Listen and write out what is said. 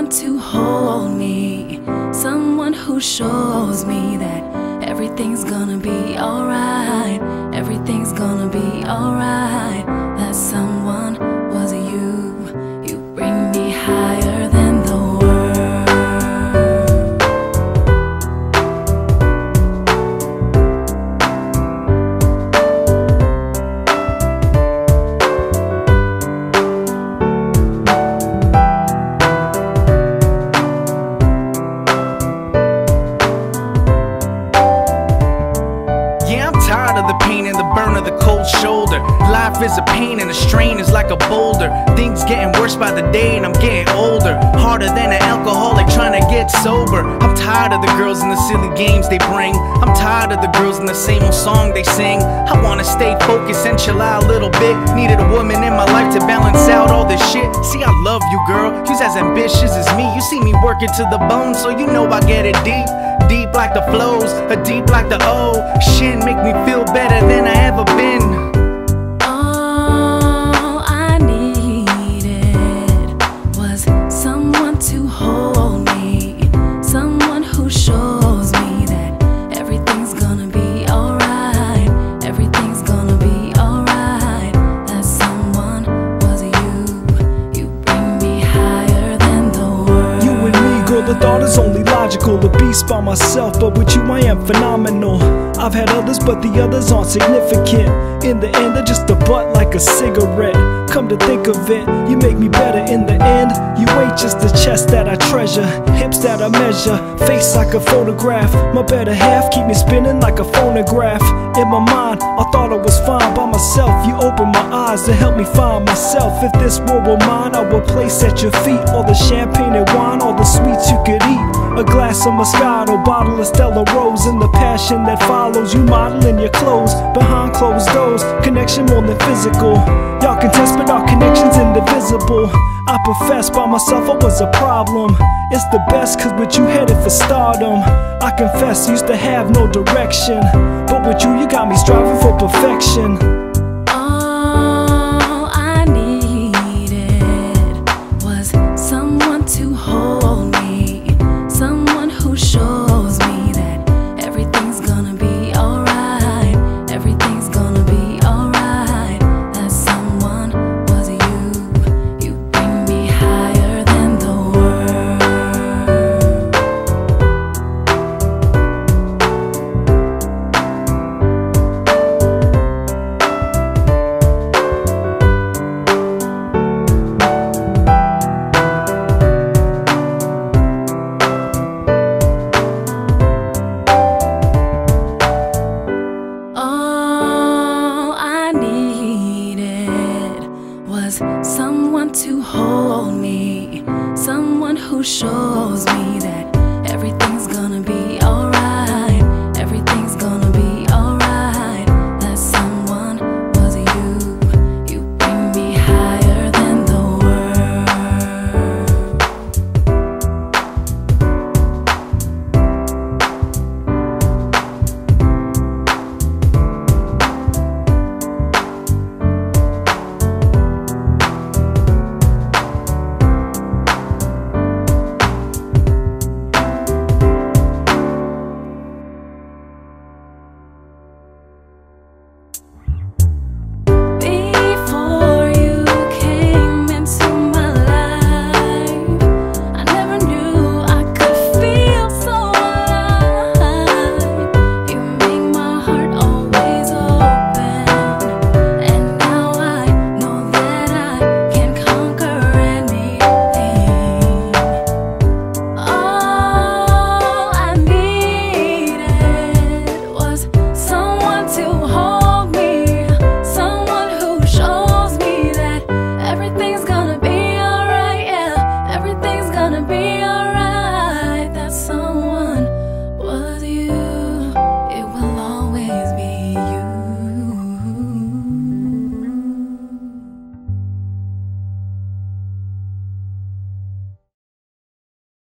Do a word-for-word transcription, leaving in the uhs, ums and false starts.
someone to hold me, someone who shows me that everything's gonna be alright, everything's gonna be alright. That someone was you. You bring me higher than the Life is a pain and the strain is like a boulder. Things getting worse by the day and I'm getting older. Harder than an alcoholic trying to get sober. I'm tired of the girls and the silly games they bring. I'm tired of the girls and the same old song they sing. I wanna stay focused and chill out a little bit. Needed a woman in my life to balance out all this shit. See, I love you, girl. You's as ambitious as me. You see me working to the bone, so you know I get it deep. Deep like the flows, a deep like the ocean. Make me feel better than I ever been. To hold me, someone who shows me that everything's gonna be alright, everything's gonna be alright. That someone was you. You bring me higher than the world. You and me, girl, the thought is only logical. The beast by myself, but with you I am phenomenal. I've had others, but the others aren't significant. In the end, they're just a butt like a cigarette. Come to think of it, you make me better in the end. You ain't just the chest that I treasure, hips that I measure, face like a photograph. My better half keep me spinning like a phonograph. In my mind, I thought I was fine by myself. You opened my eyes to help me find myself. If this world were mine, I would place at your feet all the champagne and wine, all the sweets you could eat. A glass of Moscato, bottle of Stella Rose, and the passion that follows you modeling your clothes. Behind closed doors, connection more than physical. Y'all can test, but our connection's indivisible. I profess by myself I was a problem. It's the best, cause with you headed for stardom. I confess, used to have no direction, but with you, you got me striving for perfection. All I needed was someone to hold me, someone who shows me that everything's gonna be alright, everything's gonna be alright. That someone was you. You bring me higher than the world. All I needed was someone to hold me, someone who shows me that everything's gonna be